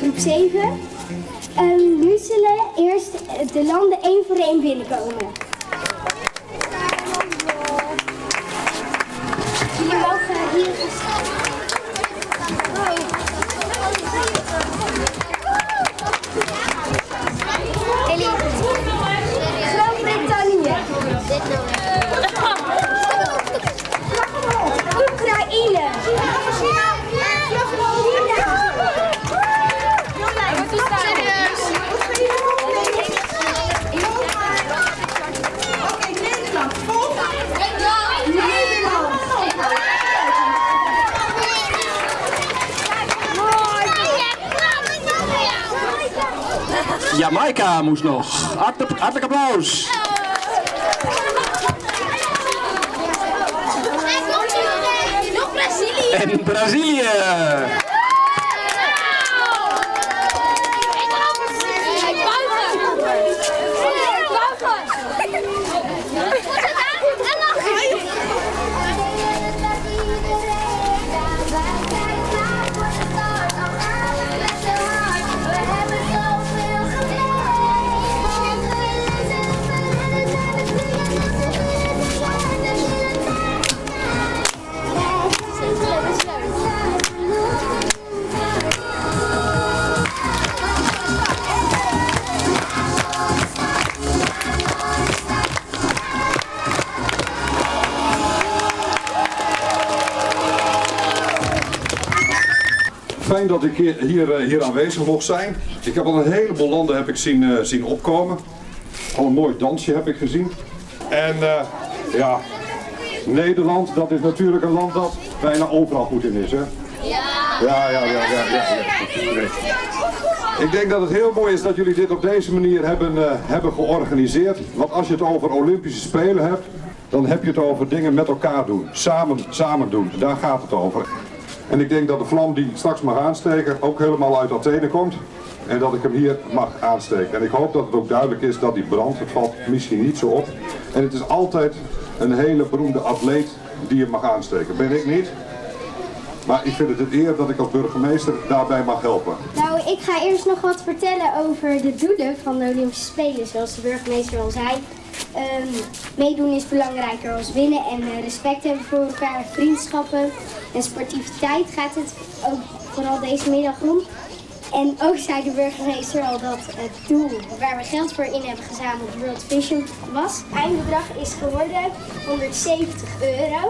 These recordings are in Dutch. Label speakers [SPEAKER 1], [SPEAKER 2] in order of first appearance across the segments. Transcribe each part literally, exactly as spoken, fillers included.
[SPEAKER 1] groep zeven. Um, nu zullen eerst de landen één voor één binnenkomen. Jullie mogen hier gaan staan. Groot-Brittannië. Oekraïne.
[SPEAKER 2] Jamaica moest nog. Hartelijk, hartelijk applaus.
[SPEAKER 3] Nog Brazilië.
[SPEAKER 2] En Brazilië.
[SPEAKER 4] Fijn dat ik hier, hier, hier aanwezig mocht zijn. Ik heb al een heleboel landen heb ik zien, uh, zien opkomen. Al een mooi dansje heb ik gezien. En uh, ja, Nederland, dat is natuurlijk een land dat bijna overal goed in is, hè? Ja. Ja, ja, ja, ja, ja, ja. Nee. Ik denk dat het heel mooi is dat jullie dit op deze manier hebben, uh, hebben georganiseerd. Want als je het over Olympische Spelen hebt, dan heb je het over dingen met elkaar doen. Samen, samen doen. Daar gaat het over. En ik denk dat de vlam die straks mag aansteken ook helemaal uit Athene komt. En dat ik hem hier mag aansteken. En ik hoop dat het ook duidelijk is dat die brand, het valt misschien niet zo op. En het is altijd een hele beroemde atleet die hem mag aansteken. Ben ik niet. Maar ik vind het een eer dat ik als burgemeester daarbij mag helpen.
[SPEAKER 1] Nou, ik ga eerst nog wat vertellen over de doelen van de Olympische Spelen. Zoals de burgemeester al zei. Um, meedoen is belangrijker als winnen en uh, respect hebben voor elkaar, vriendschappen en sportiviteit gaat het ook vooral deze middag om. En ook zei de burgemeester al dat het doel waar we geld voor in hebben gezameld World Vision was. Het eindbedrag is geworden honderdzeventig euro.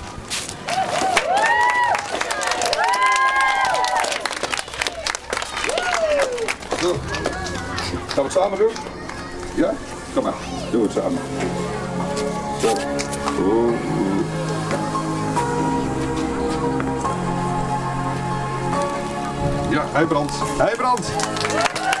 [SPEAKER 4] Zo. Gaan we het samen doen? Ja? Kom maar, doen we het samen. Zo. Oeh. Ja, hij brandt. Hij brandt.